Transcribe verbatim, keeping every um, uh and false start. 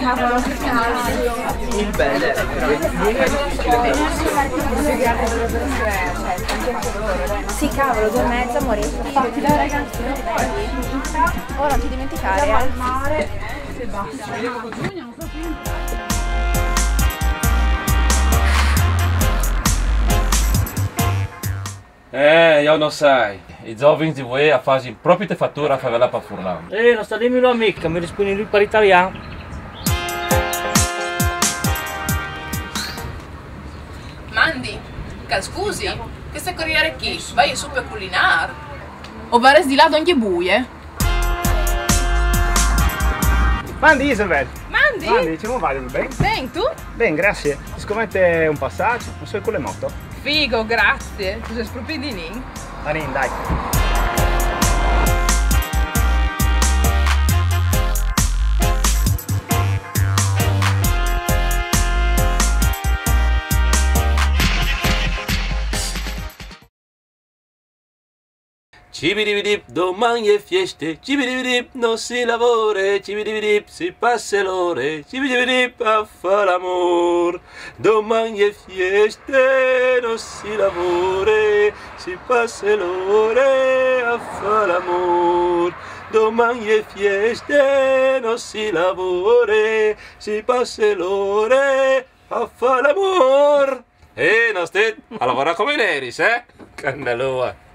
cavolo, che cavolo. Il bello è sì, cavolo, due e mezza, amore. Fatti dai ragazzi. Oh, non ti dimenticare, eh. Mare. Se basta. Eh, io non sai, i giovani di voi a fare proprio te fattura a favela per furlare. Eh, non sta dimmi amica, mi rispondi per italiano. Mandi, cal scusi, questa corriere chi? Vai su per culinar? O vares di là anche buie? Mandi Isabel! Mandi? Mandi, come va? Ben? Ben, tu? Ben, grazie. Ti scommette un passaggio? Non so con le moto. Figo, grazie. Tu sei spropidini? Marin, dai. Cibidibidip, domani è feste, cibidibidip, non si lavora, cibidibidip, si passa l'ore, cibidibidip, a fa l'amor. Domani è feste, non si lavora, si passa l'ore, a fa l'amor. Domani è feste, non si lavora, si passa l'ore, a fa l'amor. E non stai a lavorare come Neris, eh? Candaloa.